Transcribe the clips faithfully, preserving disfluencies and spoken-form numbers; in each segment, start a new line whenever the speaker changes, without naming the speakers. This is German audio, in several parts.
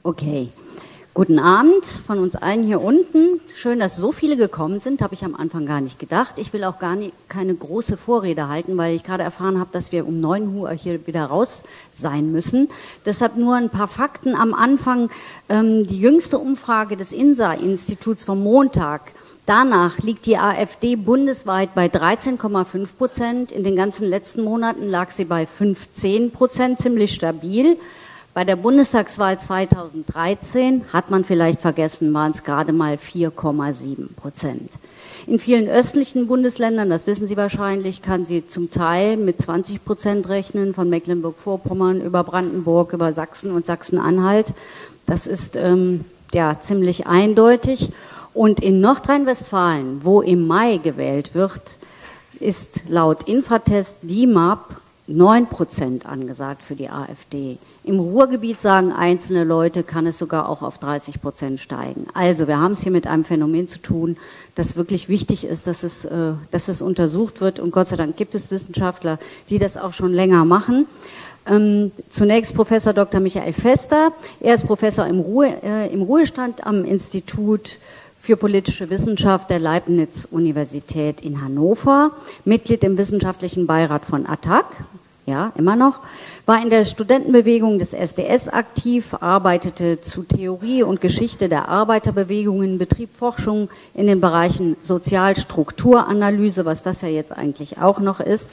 Okay. Guten Abend von uns allen hier unten. Schön, dass so viele gekommen sind, habe ich am Anfang gar nicht gedacht. Ich will auch gar nicht, keine große Vorrede halten, weil ich gerade erfahren habe, dass wir um neun Uhr hier wieder raus sein müssen. Deshalb nur ein paar Fakten am Anfang. Ähm, die jüngste Umfrage des INSA-Instituts vom Montag. Danach liegt die AfD bundesweit bei dreizehn Komma fünf Prozent. In den ganzen letzten Monaten lag sie bei fünfzehn Prozent, ziemlich stabil. Bei der Bundestagswahl zweitausenddreizehn, hat man vielleicht vergessen, waren es gerade mal vier Komma sieben Prozent. In vielen östlichen Bundesländern, das wissen Sie wahrscheinlich, kann sie zum Teil mit zwanzig Prozent rechnen, von Mecklenburg-Vorpommern über Brandenburg, über Sachsen und Sachsen-Anhalt. Das ist ähm, ja ziemlich eindeutig. Und in Nordrhein-Westfalen, wo im Mai gewählt wird, ist laut Infratest D I M A P neun Prozent angesagt für die AfD. Im Ruhrgebiet, sagen einzelne Leute, kann es sogar auch auf dreißig Prozent steigen. Also wir haben es hier mit einem Phänomen zu tun, das wirklich wichtig ist, dass es, äh, dass es untersucht wird. Und Gott sei Dank gibt es Wissenschaftler, die das auch schon länger machen. Ähm, zunächst Professor Doktor Michael Fester. Er ist Professor im, Ruhe, äh, im Ruhestand am Institut für politische Wissenschaft der Leibniz-Universität in Hannover, Mitglied im wissenschaftlichen Beirat von A T T A C, ja, immer noch, war in der Studentenbewegung des S D S aktiv, arbeitete zu Theorie und Geschichte der Arbeiterbewegungen, betrieb Forschung in den Bereichen Sozialstrukturanalyse, was das ja jetzt eigentlich auch noch ist,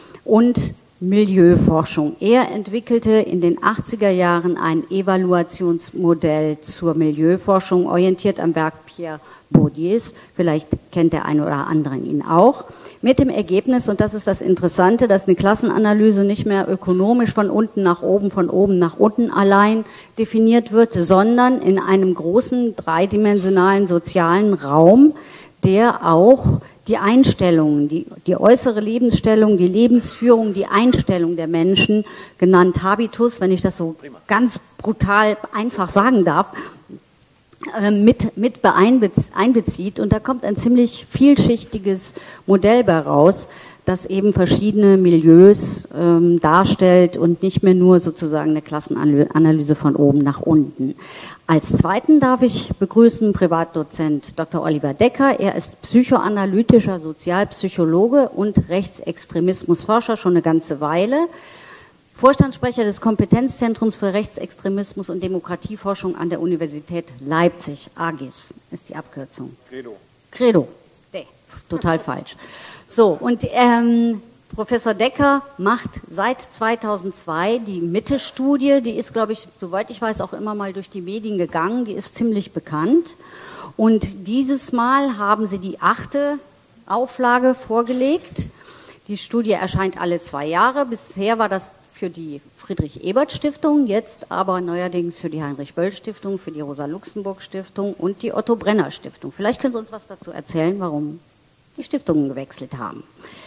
und Milieuforschung. Er entwickelte in den achtziger Jahren ein Evaluationsmodell zur Milieuforschung, orientiert am Werk Pierre Bourdieu's. Vielleicht kennt der eine oder andere ihn auch. Mit dem Ergebnis, und das ist das Interessante, dass eine Klassenanalyse nicht mehr ökonomisch von unten nach oben, von oben nach unten allein definiert wird, sondern in einem großen dreidimensionalen sozialen Raum, der auch die Einstellungen, die, die äußere Lebensstellung, die Lebensführung, die Einstellung der Menschen, genannt Habitus, wenn ich das so ganz brutal einfach sagen darf, mit, mit einbezieht. Und da kommt ein ziemlich vielschichtiges Modell bei raus, das eben verschiedene Milieus ähm, darstellt und nicht mehr nur sozusagen eine Klassenanalyse von oben nach unten. Als zweiten darf ich begrüßen Privatdozent Doktor Oliver Decker. Er ist psychoanalytischer Sozialpsychologe und Rechtsextremismusforscher schon eine ganze Weile. Vorstandssprecher des Kompetenzzentrums für Rechtsextremismus und Demokratieforschung an der Universität Leipzig. A G I S ist die Abkürzung. Credo. Credo. Nee, total falsch. So, und ähm, Professor Decker macht seit zweitausendzwei die Mitte-Studie, die ist, glaube ich, soweit ich weiß, auch immer mal durch die Medien gegangen, die ist ziemlich bekannt. Und dieses Mal haben sie die achte Auflage vorgelegt. Die Studie erscheint alle zwei Jahre. Bisher war das für die Friedrich-Ebert-Stiftung, jetzt aber neuerdings für die Heinrich-Böll-Stiftung, für die Rosa-Luxemburg-Stiftung und die Otto-Brenner-Stiftung. Vielleicht können Sie uns was dazu erzählen, warum die Stiftungen gewechselt haben.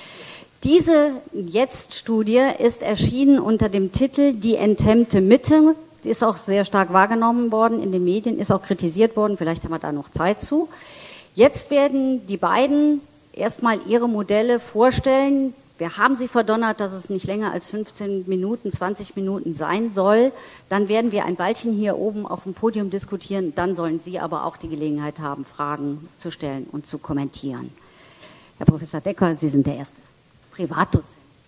Diese Jetzt-Studie ist erschienen unter dem Titel Die enthemmte Mitte. Die ist auch sehr stark wahrgenommen worden in den Medien, ist auch kritisiert worden. Vielleicht haben wir da noch Zeit zu. Jetzt werden die beiden erstmal ihre Modelle vorstellen. Wir haben sie verdonnert, dass es nicht länger als fünfzehn Minuten, zwanzig Minuten sein soll. Dann werden wir ein Weilchen hier oben auf dem Podium diskutieren. Dann sollen Sie aber auch die Gelegenheit haben, Fragen zu stellen und zu kommentieren. Herr Professor Decker, Sie sind der erste Privatdozent.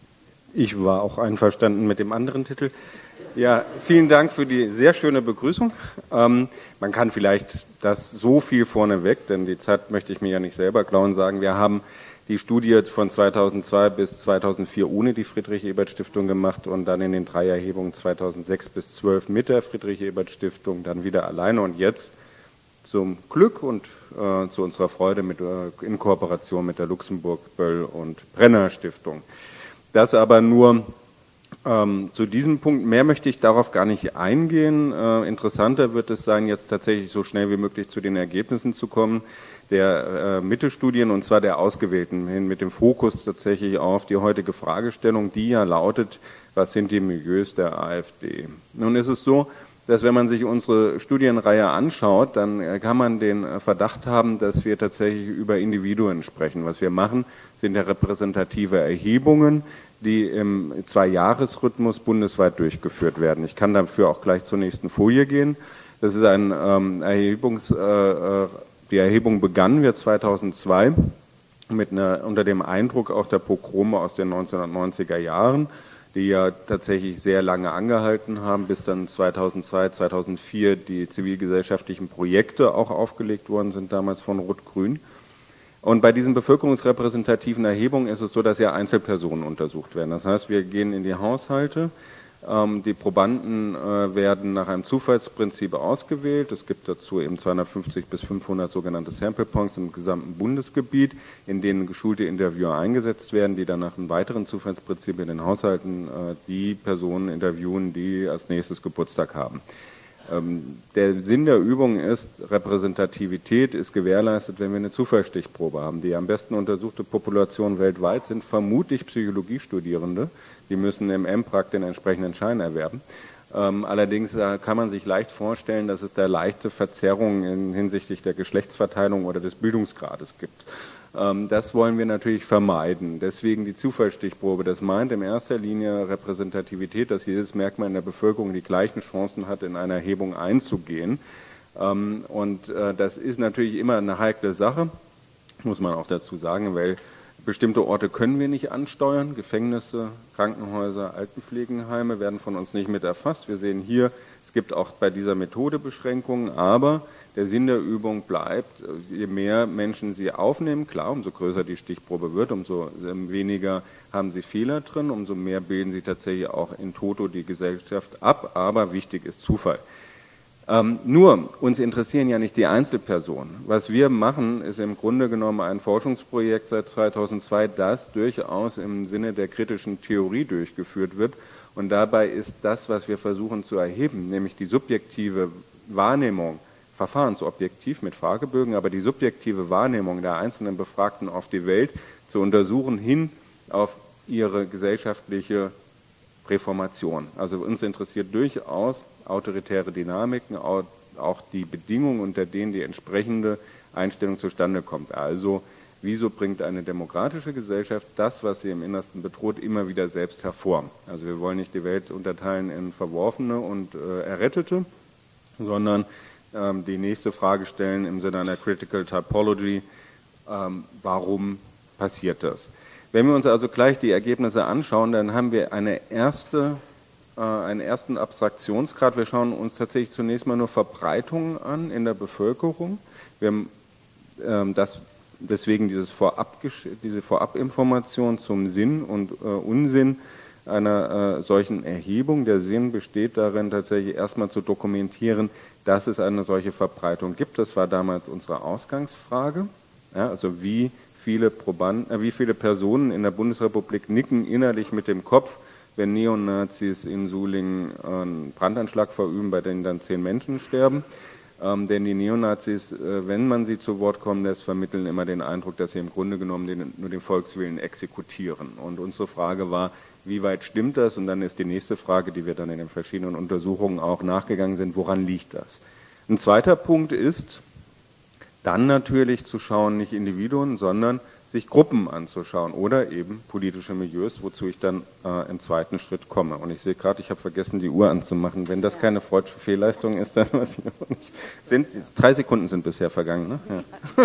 Ich war auch einverstanden mit dem anderen Titel. Ja, vielen Dank für die sehr schöne Begrüßung. Ähm, man kann vielleicht das so viel vorneweg, denn die Zeit möchte ich mir ja nicht selber klauen, sagen. Wir haben die Studie von zweitausendzwei bis zweitausendvier ohne die Friedrich-Ebert-Stiftung gemacht und dann in den drei Erhebungen zweitausendsechs bis zwölf mit der Friedrich-Ebert-Stiftung, dann wieder alleine und jetzt zum Glück und äh, zu unserer Freude mit, äh, in Kooperation mit der Luxemburg, Böll und Brenner Stiftung. Das aber nur ähm, zu diesem Punkt. Mehr möchte ich darauf gar nicht eingehen. Äh, interessanter wird es sein, jetzt tatsächlich so schnell wie möglich zu den Ergebnissen zu kommen der äh, Mitte-Studien, und zwar der ausgewählten, hin mit dem Fokus tatsächlich auf die heutige Fragestellung, die ja lautet, was sind die Milieus der AfD? Nun ist es so, dass wenn man sich unsere Studienreihe anschaut, dann kann man den Verdacht haben, dass wir tatsächlich über Individuen sprechen. Was wir machen, sind ja repräsentative Erhebungen, die im Zwei-Jahres-Rhythmus bundesweit durchgeführt werden. Ich kann dafür auch gleich zur nächsten Folie gehen. Das ist ein ähm, Erhebungs, äh, die Erhebung begann wir zweitausendzwei mit einer, unter dem Eindruck auch der Pogrome aus den neunzehnhundertneunziger Jahren, die ja tatsächlich sehr lange angehalten haben, bis dann zweitausendzwei, zweitausendvier die zivilgesellschaftlichen Projekte auch aufgelegt worden sind, damals von Rot-Grün. Und bei diesen bevölkerungsrepräsentativen Erhebungen ist es so, dass ja Einzelpersonen untersucht werden. Das heißt, wir gehen in die Haushalte, ähm, die Probanden äh, werden nach einem Zufallsprinzip ausgewählt. Es gibt dazu eben zweihundertfünfzig bis fünfhundert sogenannte Sample Points im gesamten Bundesgebiet, in denen geschulte Interviewer eingesetzt werden, die dann nach einem weiteren Zufallsprinzip in den Haushalten äh, die Personen interviewen, die als nächstes Geburtstag haben. Der Sinn der Übung ist, Repräsentativität ist gewährleistet, wenn wir eine Zufallsstichprobe haben. Die am besten untersuchte Population weltweit sind vermutlich Psychologiestudierende. Die müssen im M Prac den entsprechenden Schein erwerben. Allerdings kann man sich leicht vorstellen, dass es da leichte Verzerrungen hinsichtlich der Geschlechtsverteilung oder des Bildungsgrades gibt. Das wollen wir natürlich vermeiden. Deswegen die Zufallsstichprobe. Das meint in erster Linie Repräsentativität, dass jedes Merkmal in der Bevölkerung die gleichen Chancen hat, in eine Erhebung einzugehen. Und das ist natürlich immer eine heikle Sache, muss man auch dazu sagen, weil bestimmte Orte können wir nicht ansteuern. Gefängnisse, Krankenhäuser, Altenpflegeheime werden von uns nicht mit erfasst. Wir sehen hier, es gibt auch bei dieser Methode Beschränkungen, aber der Sinn der Übung bleibt, je mehr Menschen sie aufnehmen, klar, umso größer die Stichprobe wird, umso weniger haben sie Fehler drin, umso mehr bilden sie tatsächlich auch in toto die Gesellschaft ab, aber wichtig ist Zufall. Ähm, nur, uns interessieren ja nicht die Einzelpersonen. Was wir machen, ist im Grunde genommen ein Forschungsprojekt seit zweitausendzwei, das durchaus im Sinne der kritischen Theorie durchgeführt wird. Und dabei ist das, was wir versuchen zu erheben, nämlich die subjektive Wahrnehmung, verfahrensobjektiv mit Fragebögen, aber die subjektive Wahrnehmung der einzelnen Befragten auf die Welt zu untersuchen hin auf ihre gesellschaftliche Präformation. Also uns interessiert durchaus autoritäre Dynamiken, auch die Bedingungen, unter denen die entsprechende Einstellung zustande kommt. Also wieso bringt eine demokratische Gesellschaft das, was sie im Innersten bedroht, immer wieder selbst hervor? Also wir wollen nicht die Welt unterteilen in Verworfene und äh, Errettete, sondern ähm, die nächste Frage stellen im Sinne einer Critical Typology, ähm, warum passiert das? Wenn wir uns also gleich die Ergebnisse anschauen, dann haben wir eine erste, äh, einen ersten Abstraktionsgrad. Wir schauen uns tatsächlich zunächst mal nur Verbreitungen an in der Bevölkerung. Wir haben ähm, das, deswegen dieses Vorab, diese Vorabinformation zum Sinn und äh, Unsinn einer äh, solchen Erhebung. Der Sinn besteht darin, tatsächlich erstmal zu dokumentieren, dass es eine solche Verbreitung gibt. Das war damals unsere Ausgangsfrage. Ja, also wie viele Probanden, äh, wie viele Personen in der Bundesrepublik nicken innerlich mit dem Kopf, wenn Neonazis in Sulingen einen Brandanschlag verüben, bei denen dann zehn Menschen sterben. Ähm, denn die Neonazis, äh, wenn man sie zu Wort kommen lässt, vermitteln immer den Eindruck, dass sie im Grunde genommen den, nur den Volkswillen exekutieren. Und unsere Frage war, wie weit stimmt das? Und dann ist die nächste Frage, die wir dann in den verschiedenen Untersuchungen auch nachgegangen sind, woran liegt das? Ein zweiter Punkt ist, dann natürlich zu schauen, nicht Individuen, sondern sich Gruppen anzuschauen oder eben politische Milieus, wozu ich dann äh, im zweiten Schritt komme. Und ich sehe gerade, ich habe vergessen, die Uhr anzumachen. Wenn das keine freudsche Fehlleistung ist, dann weiß ich auch nicht. Sind, drei Sekunden sind bisher vergangen, ne? Ja.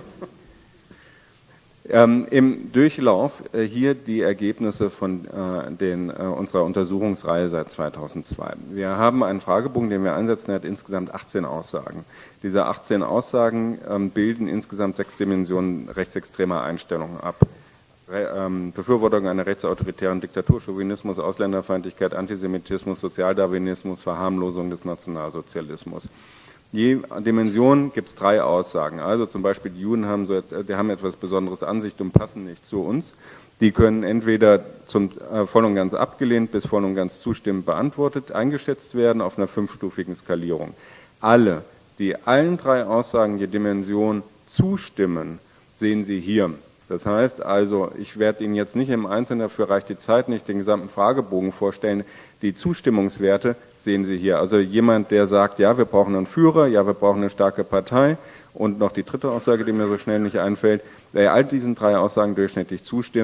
Ähm, Im Durchlauf äh, hier die Ergebnisse von äh, den, äh, unserer Untersuchungsreihe seit zweitausendzwei. Wir haben einen Fragebogen, den wir einsetzen, der hat insgesamt achtzehn Aussagen. Diese achtzehn Aussagen ähm, bilden insgesamt sechs Dimensionen rechtsextremer Einstellungen ab. Re ähm, Befürwortung einer rechtsautoritären Diktatur, Chauvinismus, Ausländerfeindlichkeit, Antisemitismus, Sozialdarwinismus, Verharmlosung des Nationalsozialismus. Je Dimension gibt es drei Aussagen. Also zum Beispiel die Juden haben, so, die haben etwas Besonderes an sich und passen nicht zu uns. Die können entweder zum, äh, voll und ganz abgelehnt bis voll und ganz zustimmend beantwortet, eingeschätzt werden auf einer fünfstufigen Skalierung. Alle, die allen drei Aussagen je Dimension zustimmen, sehen Sie hier. Das heißt also, ich werde Ihnen jetzt nicht im Einzelnen, dafür reicht die Zeit nicht, den gesamten Fragebogen vorstellen. Die Zustimmungswerte sehen Sie hier. Also jemand, der sagt, ja, wir brauchen einen Führer, ja, wir brauchen eine starke Partei und noch die dritte Aussage, die mir so schnell nicht einfällt, wer all diesen drei Aussagen durchschnittlich zustimmt,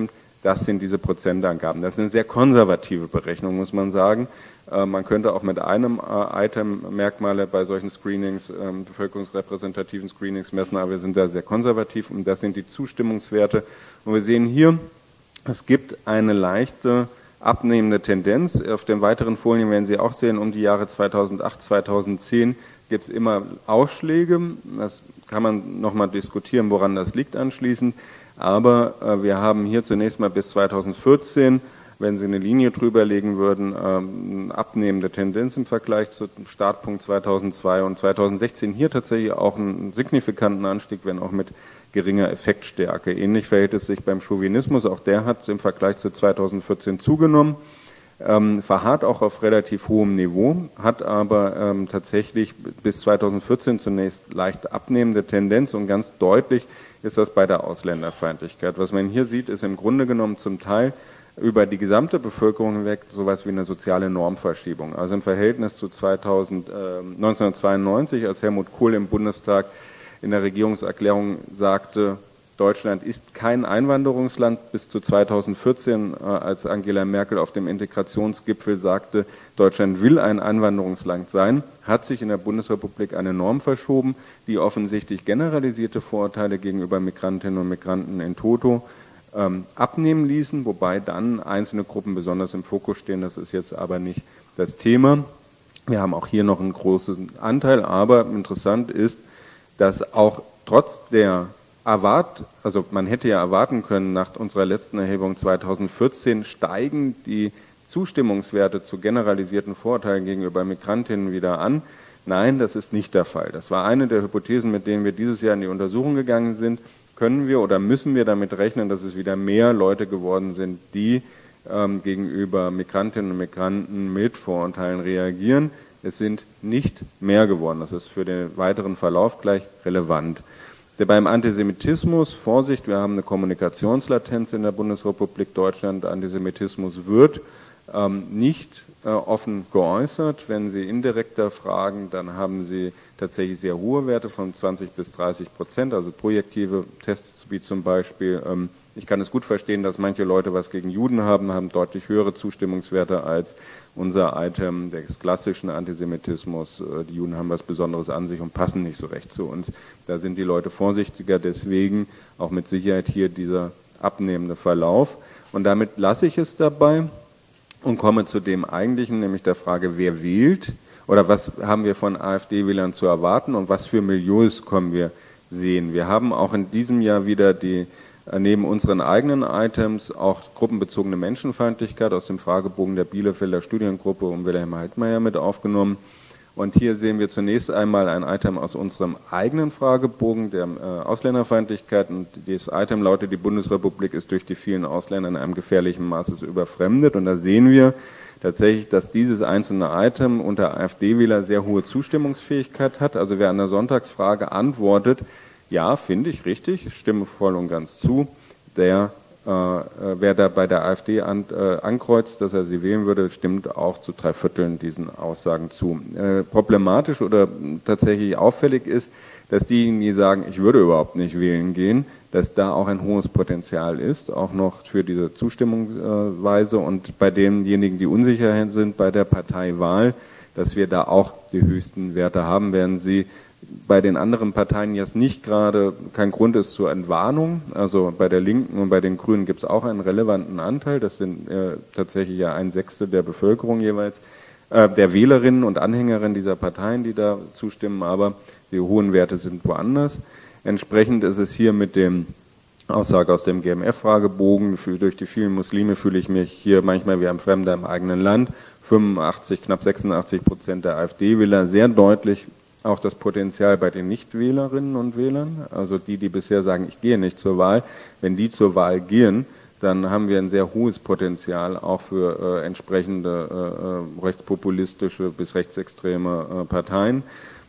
das sind diese Prozentangaben. Das ist eine sehr konservative Berechnung, muss man sagen. Man könnte auch mit einem Item Merkmale bei solchen Screenings, bevölkerungsrepräsentativen Screenings messen, aber wir sind da sehr konservativ und das sind die Zustimmungswerte. Und wir sehen hier, es gibt eine leichte abnehmende Tendenz. Auf den weiteren Folien werden Sie auch sehen, um die Jahre zweitausendacht, zweitausendzehn gibt es immer Ausschläge. Das kann man nochmal diskutieren, woran das liegt anschließend. Aber äh, wir haben hier zunächst mal bis zweitausendvierzehn, wenn Sie eine Linie drüber legen würden, ähm, abnehmende Tendenz im Vergleich zum Startpunkt zweitausendzwei und zweitausendsechzehn hier tatsächlich auch einen signifikanten Anstieg, wenn auch mit geringer Effektstärke. Ähnlich verhält es sich beim Chauvinismus, auch der hat im Vergleich zu zweitausendvierzehn zugenommen, ähm, verharrt auch auf relativ hohem Niveau, hat aber ähm, tatsächlich bis zweitausendvierzehn zunächst leicht abnehmende Tendenz und ganz deutlich ist das bei der Ausländerfeindlichkeit. Was man hier sieht, ist im Grunde genommen zum Teil über die gesamte Bevölkerung hinweg sowas wie eine soziale Normverschiebung. Also im Verhältnis zu zweitausend, äh, neunzehnhundertzweiundneunzig, als Helmut Kohl im Bundestag in der Regierungserklärung sagte, Deutschland ist kein Einwanderungsland, bis zu zweitausendvierzehn, äh, als Angela Merkel auf dem Integrationsgipfel sagte, Deutschland will ein Einwanderungsland sein, hat sich in der Bundesrepublik eine Norm verschoben, die offensichtlich generalisierte Vorurteile gegenüber Migrantinnen und Migranten in toto ähm, abnehmen ließen, wobei dann einzelne Gruppen besonders im Fokus stehen. Das ist jetzt aber nicht das Thema. Wir haben auch hier noch einen großen Anteil, aber interessant ist, dass auch trotz der Erwart, also man hätte ja erwarten können, nach unserer letzten Erhebung zweitausendvierzehn steigen die Zustimmungswerte zu generalisierten Vorurteilen gegenüber Migrantinnen wieder an. Nein, das ist nicht der Fall. Das war eine der Hypothesen, mit denen wir dieses Jahr in die Untersuchung gegangen sind. Können wir oder müssen wir damit rechnen, dass es wieder mehr Leute geworden sind, die ähm, gegenüber Migrantinnen und Migranten mit Vorurteilen reagieren? Es sind nicht mehr geworden. Das ist für den weiteren Verlauf gleich relevant. Beim Antisemitismus, Vorsicht, wir haben eine Kommunikationslatenz in der Bundesrepublik Deutschland. Antisemitismus wird ähm, nicht äh, offen geäußert. Wenn Sie indirekter fragen, dann haben Sie tatsächlich sehr hohe Werte von zwanzig bis dreißig Prozent, also projektive Tests wie zum Beispiel. Ähm, ich kann es gut verstehen, dass manche Leute was gegen Juden haben, haben deutlich höhere Zustimmungswerte als unser Item des klassischen Antisemitismus. Die Juden haben was Besonderes an sich und passen nicht so recht zu uns. Da sind die Leute vorsichtiger, deswegen auch mit Sicherheit hier dieser abnehmende Verlauf. Und damit lasse ich es dabei und komme zu dem eigentlichen, nämlich der Frage, wer wählt oder was haben wir von AfD-Wählern zu erwarten und was für Milieus können wir sehen. Wir haben auch in diesem Jahr wieder die neben unseren eigenen Items auch gruppenbezogene Menschenfeindlichkeit aus dem Fragebogen der Bielefelder Studiengruppe um Wilhelm Heidmeier mit aufgenommen. Und hier sehen wir zunächst einmal ein Item aus unserem eigenen Fragebogen der äh, Ausländerfeindlichkeit. Und das Item lautet, die Bundesrepublik ist durch die vielen Ausländer in einem gefährlichen Maße überfremdet. Und da sehen wir tatsächlich, dass dieses einzelne Item unter AfD-Wähler sehr hohe Zustimmungsfähigkeit hat. Also wer an der Sonntagsfrage antwortet, ja, finde ich richtig, stimme voll und ganz zu. Der, äh, wer da bei der AfD an, äh, ankreuzt, dass er sie wählen würde, stimmt auch zu drei Vierteln diesen Aussagen zu. Äh, problematisch oder tatsächlich auffällig ist, dass diejenigen, die sagen, ich würde überhaupt nicht wählen gehen, dass da auch ein hohes Potenzial ist, auch noch für diese Zustimmungsweise und bei denjenigen, die unsicher sind bei der Parteiwahl, dass wir da auch die höchsten Werte haben, werden sie bei den anderen Parteien jetzt nicht gerade kein Grund ist zur Entwarnung. Also bei der Linken und bei den Grünen gibt es auch einen relevanten Anteil. Das sind äh, tatsächlich ja ein Sechstel der Bevölkerung jeweils, äh, der Wählerinnen und Anhängerinnen dieser Parteien, die da zustimmen. Aber die hohen Werte sind woanders. Entsprechend ist es hier mit dem Aussage aus dem G M F-Fragebogen, durch die vielen Muslime fühle ich mich hier manchmal wie ein Fremder im eigenen Land. fünfundachtzig, knapp sechsundachtzig Prozent der AfD-Wähler, sehr deutlich auch das Potenzial bei den Nichtwählerinnen und Wählern, also die, die bisher sagen, ich gehe nicht zur Wahl. Wenn die zur Wahl gehen, dann haben wir ein sehr hohes Potenzial auch für äh, entsprechende äh, rechtspopulistische bis rechtsextreme äh, Parteien,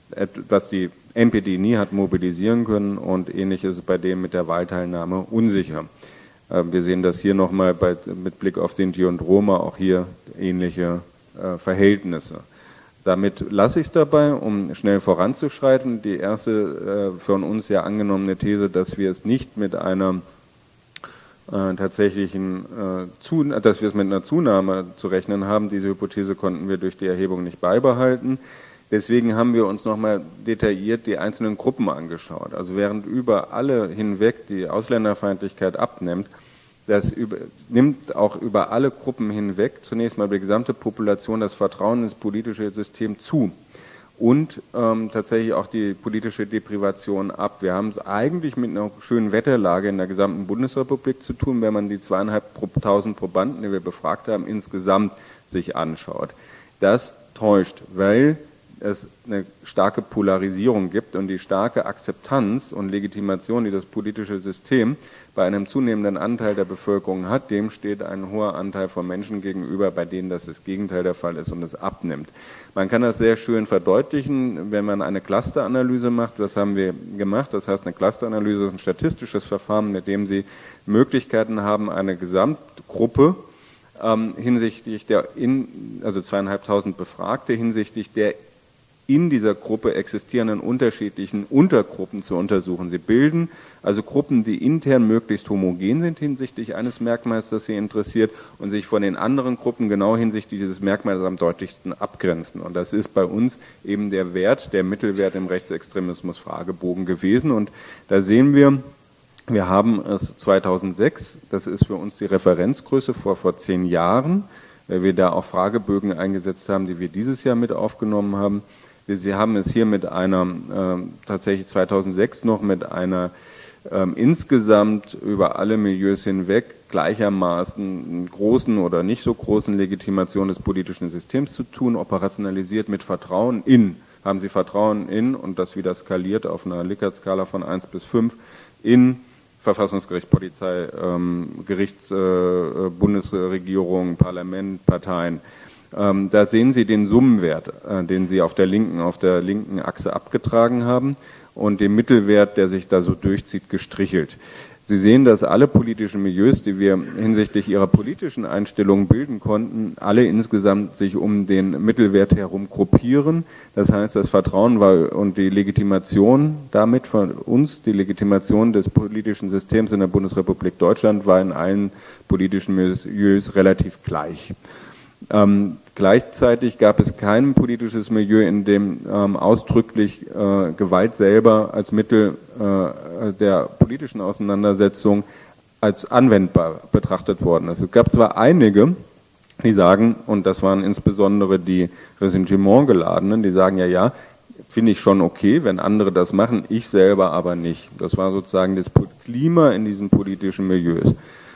was die N P D nie hat mobilisieren können und ähnlich ist es bei dem mit der Wahlteilnahme unsicher. Äh, wir sehen das hier nochmal bei, mit Blick auf Sinti und Roma, auch hier ähnliche äh, Verhältnisse. Damit lasse ich es dabei, um schnell voranzuschreiten. Die erste äh, von uns ja angenommene These, dass wir es nicht mit einer äh, tatsächlichen, äh, zu, dass wir es mit einer Zunahme zu rechnen haben. Diese Hypothese konnten wir durch die Erhebung nicht beibehalten. Deswegen haben wir uns nochmal detailliert die einzelnen Gruppen angeschaut. Also während über alle hinweg die Ausländerfeindlichkeit abnimmt, das über, nimmt auch über alle Gruppen hinweg zunächst mal die gesamte Population das Vertrauen ins politische System zu und ähm, tatsächlich auch die politische Deprivation ab. Wir haben es eigentlich mit einer schönen Wetterlage in der gesamten Bundesrepublik zu tun, wenn man die zweieinhalbtausend Probanden, die wir befragt haben, insgesamt sich anschaut. Das täuscht, weil es eine starke Polarisierung gibt und die starke Akzeptanz und Legitimation, die das politische System bei einem zunehmenden Anteil der Bevölkerung hat, dem steht ein hoher Anteil von Menschen gegenüber, bei denen das das Gegenteil der Fall ist und es abnimmt. Man kann das sehr schön verdeutlichen, wenn man eine Clusteranalyse macht. Das haben wir gemacht. Das heißt, eine Clusteranalyse ist ein statistisches Verfahren, mit dem Sie Möglichkeiten haben, eine Gesamtgruppe ähm, hinsichtlich der, in, also zweieinhalbtausend Befragte, hinsichtlich der in dieser Gruppe existierenden unterschiedlichen Untergruppen zu untersuchen. Sie bilden also Gruppen, die intern möglichst homogen sind hinsichtlich eines Merkmals, das sie interessiert, und sich von den anderen Gruppen genau hinsichtlich dieses Merkmals am deutlichsten abgrenzen. Und das ist bei uns eben der Wert, der Mittelwert im Rechtsextremismus-Fragebogen gewesen. Und da sehen wir, wir haben es zweitausendsechs, das ist für uns die Referenzgröße vor, vor zehn Jahren, weil wir da auch Fragebögen eingesetzt haben, die wir dieses Jahr mit aufgenommen haben. Sie haben es hier mit einer, äh, tatsächlich zweitausendsechs noch mit einer ähm, insgesamt über alle Milieus hinweg gleichermaßen großen oder nicht so großen Legitimation des politischen Systems zu tun, operationalisiert mit Vertrauen in. Haben Sie Vertrauen in, und das wieder skaliert auf einer Likert-Skala von eins bis fünf, in Verfassungsgericht, Polizei, ähm, Gerichts, äh, Bundesregierung, Parlament, Parteien. Ähm, da sehen Sie den Summenwert, äh, den Sie auf der linken, auf der linken Achse abgetragen haben, und den Mittelwert, der sich da so durchzieht, gestrichelt. Sie sehen, dass alle politischen Milieus, die wir hinsichtlich ihrer politischen Einstellungen bilden konnten, alle insgesamt sich um den Mittelwert herum gruppieren. Das heißt, das Vertrauen war und die Legitimation damit von uns, die Legitimation des politischen Systems in der Bundesrepublik Deutschland, war in allen politischen Milieus relativ gleich. Ähm, gleichzeitig gab es kein politisches Milieu, in dem ähm, ausdrücklich äh, Gewalt selber als Mittel äh, der politischen Auseinandersetzung als anwendbar betrachtet worden ist. Es gab zwar einige, die sagen, und das waren insbesondere die Ressentimentgeladenen, die sagen, ja, ja, finde ich schon okay, wenn andere das machen, ich selber aber nicht. Das war sozusagen das Klima in diesen politischen Milieus.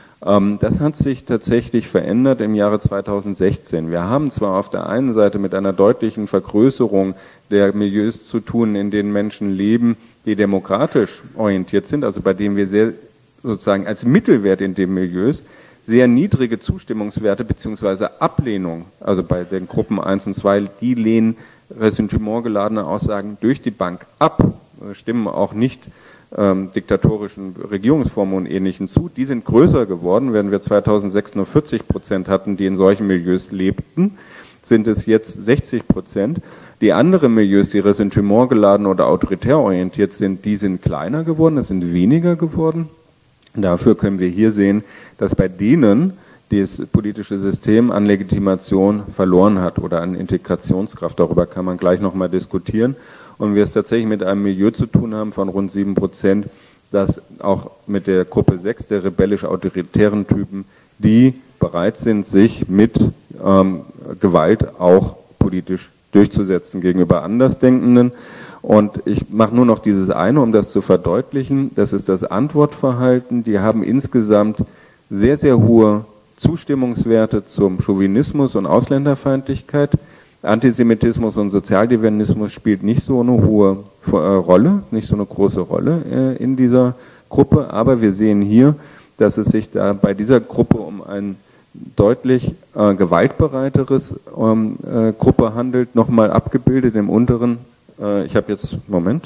Das hat sich tatsächlich verändert im Jahre zweitausendsechzehn. Wir haben zwar auf der einen Seite mit einer deutlichen Vergrößerung der Milieus zu tun, in denen Menschen leben, die demokratisch orientiert sind, also bei denen wir sehr sozusagen als Mittelwert in den Milieus sehr niedrige Zustimmungswerte bzw. Ablehnung, also bei den Gruppen eins und zwei, die lehnen ressentimentgeladene Aussagen durch die Bank ab, stimmen auch nicht Ähm, diktatorischen Regierungsformen und Ähnlichem zu. Die sind größer geworden. Während wir zweitausendsechs nur vierzig Prozent hatten, die in solchen Milieus lebten, sind es jetzt sechzig Prozent. Die anderen Milieus, die ressentimentgeladen oder autoritär orientiert sind, die sind kleiner geworden, es sind weniger geworden. Dafür können wir hier sehen, dass bei denen das politische System an Legitimation verloren hat oder an Integrationskraft. Darüber kann man gleich nochmal diskutieren. Und wir es tatsächlich mit einem Milieu zu tun haben von rund sieben Prozent, das auch mit der Gruppe sechs der rebellisch-autoritären Typen, die bereit sind, sich mit ähm, Gewalt auch politisch durchzusetzen gegenüber Andersdenkenden. Und ich mache nur noch dieses eine, um das zu verdeutlichen. Das ist das Antwortverhalten. Die haben insgesamt sehr, sehr hohe Zustimmungswerte zum Chauvinismus und Ausländerfeindlichkeit. Antisemitismus und Sozialdarwinismus spielt nicht so eine hohe äh, Rolle, nicht so eine große Rolle äh, in dieser Gruppe, aber wir sehen hier, dass es sich da bei dieser Gruppe um ein deutlich äh, gewaltbereiteres ähm, äh, Gruppe handelt, nochmal abgebildet im unteren, äh, ich habe jetzt, Moment,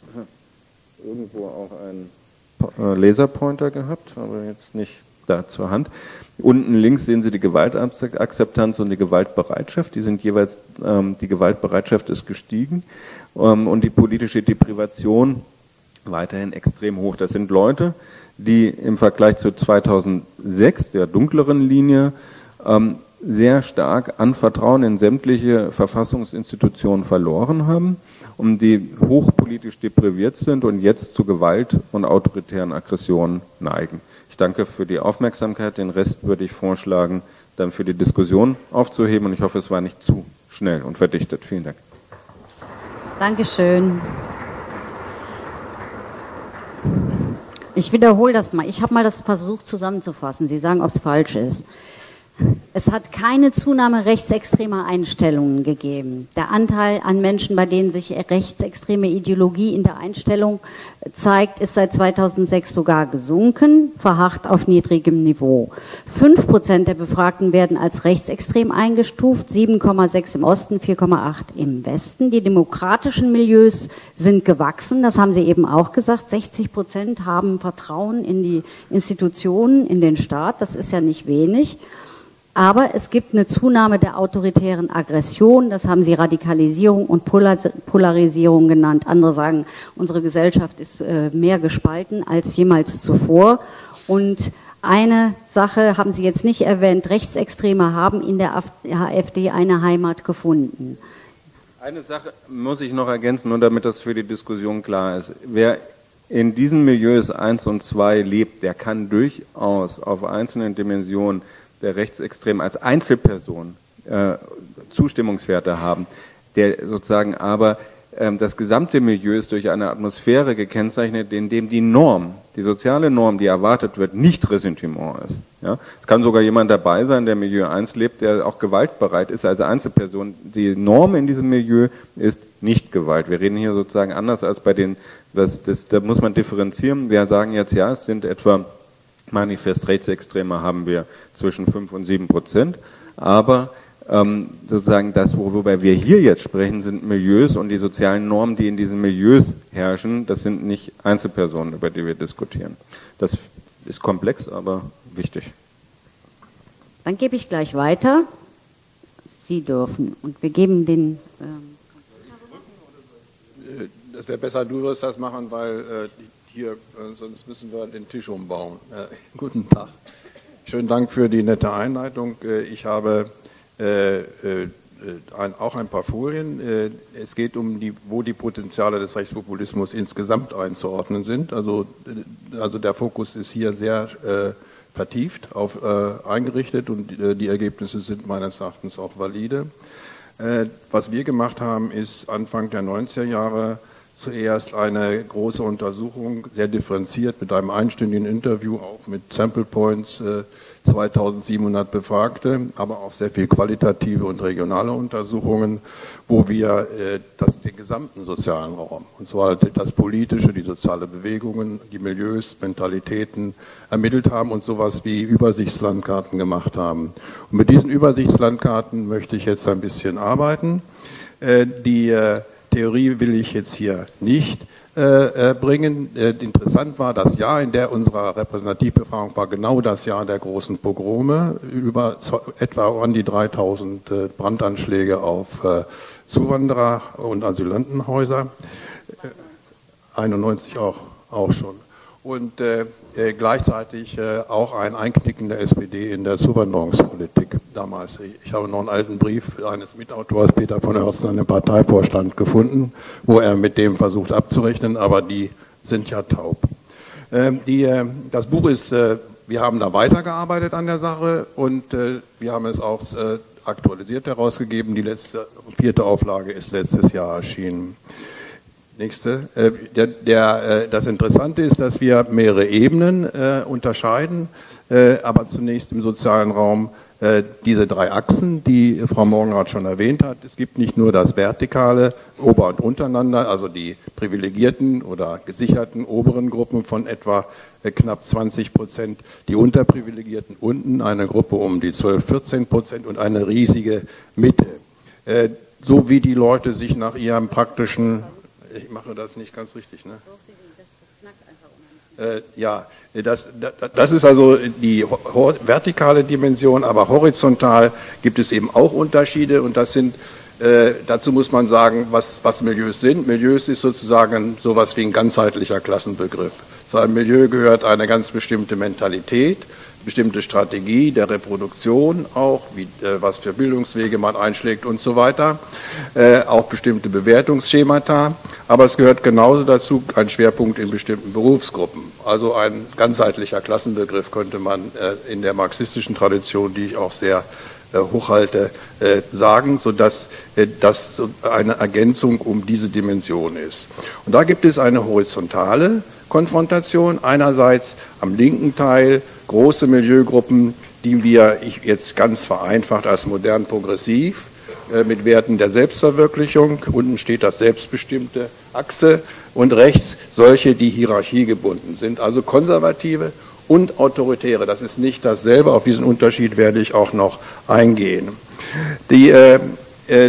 irgendwo auch einen äh, Laserpointer gehabt, aber jetzt nicht da zur Hand. Unten links sehen Sie die Gewaltakzeptanz und die Gewaltbereitschaft. Die sind jeweils, ähm, die Gewaltbereitschaft ist gestiegen ähm, und die politische Deprivation weiterhin extrem hoch. Das sind Leute, die im Vergleich zu zweitausendsechs, der dunkleren Linie, ähm, sehr stark an Vertrauen in sämtliche Verfassungsinstitutionen verloren haben und die hochpolitisch depriviert sind und jetzt zu Gewalt und autoritären Aggressionen neigen. Ich danke für die Aufmerksamkeit. Den Rest würde ich vorschlagen, dann für die Diskussion aufzuheben und ich hoffe, es war nicht zu schnell und verdichtet. Vielen Dank.
Dankeschön. Ich wiederhole das mal. Ich habe mal das versucht zusammenzufassen. Sie sagen, ob es falsch ist. Es hat keine Zunahme rechtsextremer Einstellungen gegeben. Der Anteil an Menschen, bei denen sich rechtsextreme Ideologie in der Einstellung zeigt, ist seit zweitausendsechs sogar gesunken, verharrt auf niedrigem Niveau. Fünf Prozent der Befragten werden als rechtsextrem eingestuft, sieben Komma sechs im Osten, vier Komma acht im Westen. Die demokratischen Milieus sind gewachsen, das haben Sie eben auch gesagt. sechzig Prozent haben Vertrauen in die Institutionen, in den Staat, das ist ja nicht wenig. Aber es gibt eine Zunahme der autoritären Aggression, das haben Sie Radikalisierung und Polarisierung genannt. Andere sagen, unsere Gesellschaft ist mehr gespalten als jemals zuvor. Und eine Sache haben Sie jetzt nicht erwähnt, Rechtsextreme haben in der AfD eine Heimat gefunden.
Eine Sache muss ich noch ergänzen, nur damit das für die Diskussion klar ist. Wer in diesen Milieus eins und zwei lebt, der kann durchaus auf einzelnen Dimensionen der Rechtsextremen als Einzelperson äh, Zustimmungswerte haben, der sozusagen aber ähm, das gesamte Milieu ist durch eine Atmosphäre gekennzeichnet, in dem die Norm, die soziale Norm, die erwartet wird, nicht Ressentiment ist. Ja? Es kann sogar jemand dabei sein, der Milieu eins lebt, der auch gewaltbereit ist als Einzelperson. Die Norm in diesem Milieu ist nicht Gewalt. Wir reden hier sozusagen anders als bei den, das, das, da muss man differenzieren. Wir sagen jetzt, ja, es sind etwa manifest Rechtsextreme haben wir zwischen fünf und sieben Prozent, aber ähm, sozusagen das, worüber wir hier jetzt sprechen, sind Milieus und die sozialen Normen, die in diesen Milieus herrschen, das sind nicht Einzelpersonen, über die wir diskutieren. Das ist komplex, aber wichtig.
Dann gebe ich gleich weiter. Sie dürfen und wir geben den... Ähm
das wäre besser, du wirst das machen, weil... Äh, Hier, äh, sonst müssen wir den Tisch umbauen. Äh, guten Tag. Schönen Dank für die nette Einleitung. Äh, ich habe äh, äh, ein, auch ein paar Folien. Äh, es geht um die, wo die Potenziale des Rechtspopulismus insgesamt einzuordnen sind. Also, äh, also der Fokus ist hier sehr äh, vertieft auf, äh, eingerichtet und äh, die Ergebnisse sind meines Erachtens auch valide. Äh, was wir gemacht haben, ist Anfang der neunziger Jahre zuerst eine große Untersuchung, sehr differenziert, mit einem einstündigen Interview, auch mit Sample Points, äh, zweitausendsiebenhundert Befragte, aber auch sehr viel qualitative und regionale Untersuchungen, wo wir äh, das, den gesamten sozialen Raum, und zwar das Politische, die soziale Bewegungen, die Milieus, Mentalitäten ermittelt haben und sowas wie Übersichtslandkarten gemacht haben. Und mit diesen Übersichtslandkarten möchte ich jetzt ein bisschen arbeiten. Äh, die äh, Theorie will ich jetzt hier nicht äh, bringen. Äh, interessant war, das Jahr, in der unserer Repräsentativbefragung war, genau das Jahr der großen Pogrome, über etwa an die dreitausend äh, Brandanschläge auf äh, Zuwanderer und Asylantenhäuser. Äh, einundneunzig auch, auch schon. Und äh, äh, gleichzeitig äh, auch ein Einknicken der S P D in der Zuwanderungspolitik damals. Ich habe noch einen alten Brief eines Mitautors, Peter von Oertzen, an den Parteivorstand gefunden, wo er mit dem versucht abzurechnen, aber die sind ja taub. Ähm, die, äh, das Buch ist, äh, wir haben da weitergearbeitet an der Sache und äh, wir haben es auch äh, aktualisiert herausgegeben. Die letzte, vierte Auflage ist letztes Jahr erschienen. Nächste. Äh, der, der, äh, das Interessante ist, dass wir mehrere Ebenen äh, unterscheiden, äh, aber zunächst im sozialen Raum äh, diese drei Achsen, die Frau Morgenrath schon erwähnt hat. Es gibt nicht nur das Vertikale, Ober- und Untereinander, also die privilegierten oder gesicherten oberen Gruppen von etwa äh, knapp zwanzig Prozent, die unterprivilegierten unten, eine Gruppe um die zwölf, vierzehn Prozent und eine riesige Mitte. Äh, so wie die Leute sich nach ihrem praktischen... Ich mache das nicht ganz richtig, ne? Äh, ja, das, das, das ist also die vertikale Dimension, aber horizontal gibt es eben auch Unterschiede und das sind Äh, dazu muss man sagen, was, was Milieus sind. Milieus ist sozusagen sowas wie ein ganzheitlicher Klassenbegriff. Zu einem Milieu gehört eine ganz bestimmte Mentalität, bestimmte Strategie der Reproduktion auch, wie, äh, was für Bildungswege man einschlägt und so weiter, äh, auch bestimmte Bewertungsschemata, aber es gehört genauso dazu ein Schwerpunkt in bestimmten Berufsgruppen. Also ein ganzheitlicher Klassenbegriff könnte man äh, in der marxistischen Tradition, die ich auch sehr äh, hochhalte, äh, sagen, sodass äh, das eine Ergänzung um diese Dimension ist. Und da gibt es eine horizontale Konfrontation, einerseits am linken Teil große Milieugruppen, die wir ich jetzt ganz vereinfacht als modern progressiv äh, mit Werten der Selbstverwirklichung, unten steht das selbstbestimmte Achse, und rechts solche, die hierarchiegebunden sind, also konservative und autoritäre. Das ist nicht dasselbe, auf diesen Unterschied werde ich auch noch eingehen. Die, äh, äh,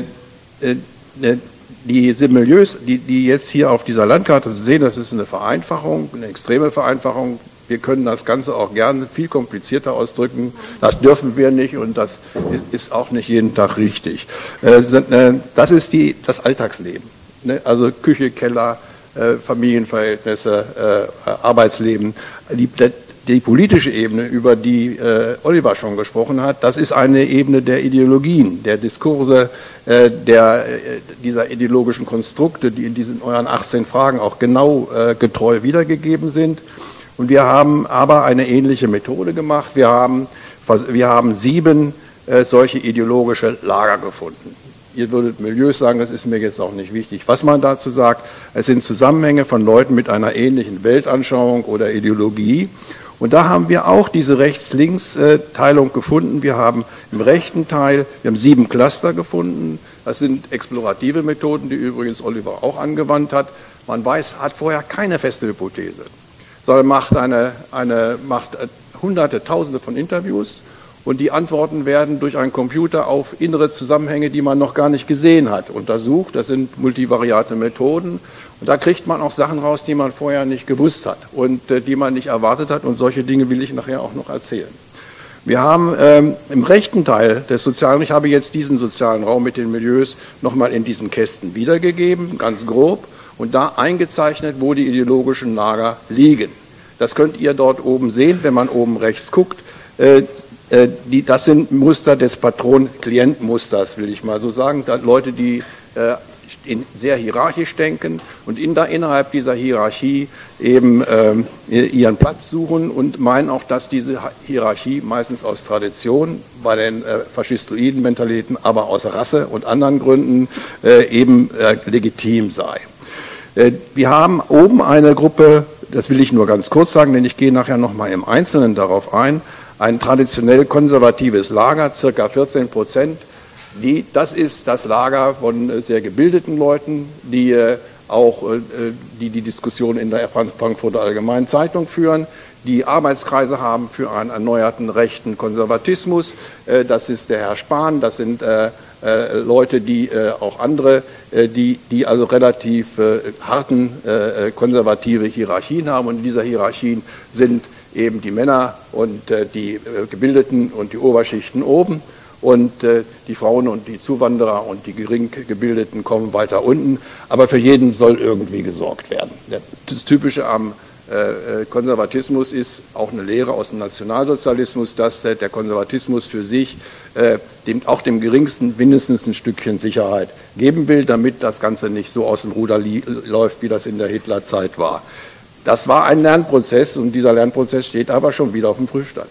äh, Diese Milieus, die, die jetzt hier auf dieser Landkarte sehen, das ist eine Vereinfachung, eine extreme Vereinfachung. Wir können das Ganze auch gerne viel komplizierter ausdrücken. Das dürfen wir nicht und das ist, ist auch nicht jeden Tag richtig. Äh, das ist die, das Alltagsleben. Ne? Also Küche, Keller, äh, Familienverhältnisse, äh, Arbeitsleben. Die, die politische Ebene, über die äh, Oliver schon gesprochen hat, das ist eine Ebene der Ideologien, der Diskurse, äh, der, äh, dieser ideologischen Konstrukte, die in diesen euren achtzehn Fragen auch genau äh, getreu wiedergegeben sind. Und wir haben aber eine ähnliche Methode gemacht. Wir haben, wir haben sieben äh, solche ideologische Lager gefunden. Ihr würdet Milieus sagen, das ist mir jetzt auch nicht wichtig. Was man dazu sagt, es sind Zusammenhänge von Leuten mit einer ähnlichen Weltanschauung oder Ideologie. Und da haben wir auch diese Rechts-Links-Teilung gefunden. Wir haben im rechten Teil, wir haben sieben Cluster gefunden. Das sind explorative Methoden, die übrigens Oliver auch angewandt hat. Man weiß, hat vorher keine feste Hypothese, sondern macht, eine, eine, macht hunderte, tausende von Interviews und die Antworten werden durch einen Computer auf innere Zusammenhänge, die man noch gar nicht gesehen hat, untersucht. Das sind multivariate Methoden. Und da kriegt man auch Sachen raus, die man vorher nicht gewusst hat und äh, die man nicht erwartet hat. Und solche Dinge will ich nachher auch noch erzählen. Wir haben ähm, im rechten Teil des sozialen, ich habe jetzt diesen sozialen Raum mit den Milieus nochmal in diesen Kästen wiedergegeben, ganz grob, und da eingezeichnet, wo die ideologischen Lager liegen. Das könnt ihr dort oben sehen, wenn man oben rechts guckt. Äh, äh, die, das sind Muster des Patron-Klient-Musters, will ich mal so sagen. Da Leute, die äh, in, sehr hierarchisch denken und in da, innerhalb dieser Hierarchie eben ähm, ihren Platz suchen und meinen auch, dass diese Hierarchie meistens aus Tradition, bei den äh, faschistoiden Mentalitäten, aber aus Rasse und anderen Gründen äh, eben äh, legitim sei. Äh, wir haben oben eine Gruppe, das will ich nur ganz kurz sagen, denn ich gehe nachher nochmal im Einzelnen darauf ein, ein traditionell konservatives Lager, circa vierzehn Prozent. Die, das ist das Lager von äh, sehr gebildeten Leuten, die äh, auch äh, die, die Diskussion in der Frankfurter Allgemeinen Zeitung führen, die Arbeitskreise haben für einen erneuerten rechten Konservatismus. Äh, das ist der Herr Spahn, das sind äh, äh, Leute, die äh, auch andere, äh, die, die also relativ äh, harten äh, konservative Hierarchien haben. Und in dieser Hierarchien sind eben die Männer und äh, die äh, Gebildeten und die Oberschichten oben. Und äh, die Frauen und die Zuwanderer und die gering Gebildeten kommen weiter unten. Aber für jeden soll irgendwie gesorgt werden. Das Typische am äh, Konservatismus ist auch eine Lehre aus dem Nationalsozialismus, dass äh, der Konservatismus für sich äh, dem, auch dem geringsten mindestens ein Stückchen Sicherheit geben will, damit das Ganze nicht so aus dem Ruder läuft, wie das in der Hitlerzeit war. Das war ein Lernprozess und dieser Lernprozess steht aber schon wieder auf dem Prüfstand.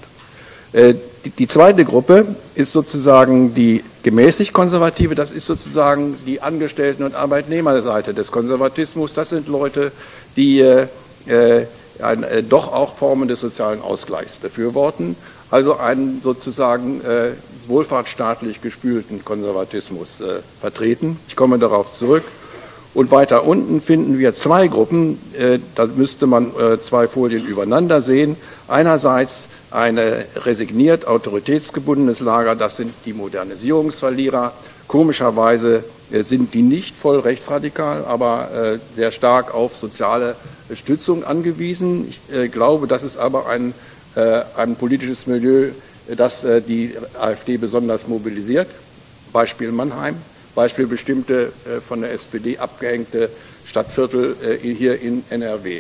Die zweite Gruppe ist sozusagen die gemäßigt konservative, das ist sozusagen die Angestellten- und Arbeitnehmerseite des Konservatismus. Das sind Leute, die äh, ein, äh, doch auch Formen des sozialen Ausgleichs befürworten, also einen sozusagen äh, wohlfahrtsstaatlich gespülten Konservatismus äh, vertreten. Ich komme darauf zurück. Und weiter unten finden wir zwei Gruppen, äh, da müsste man äh, zwei Folien übereinander sehen. Einerseits ein resigniert autoritätsgebundenes Lager, das sind die Modernisierungsverlierer. Komischerweise äh, sind die nicht voll rechtsradikal, aber äh, sehr stark auf soziale Stützung angewiesen. Ich äh, glaube, das ist aber ein, äh, ein politisches Milieu, das äh, die AfD besonders mobilisiert. Beispiel Mannheim. Beispiel bestimmte äh, von der S P D abgehängte Stadtviertel äh, hier in N R W.